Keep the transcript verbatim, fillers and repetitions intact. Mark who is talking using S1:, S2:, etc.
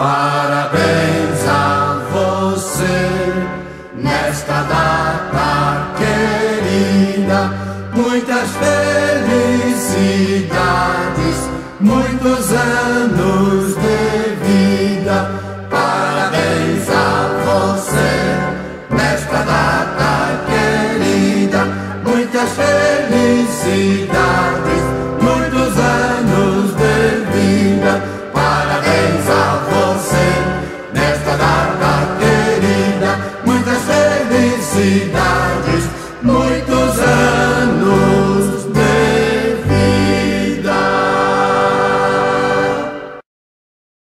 S1: Parabéns a você nesta data querida, muitas felicidades, muitos anos de vida. Parabéns a você nesta data querida, muitas felicidades,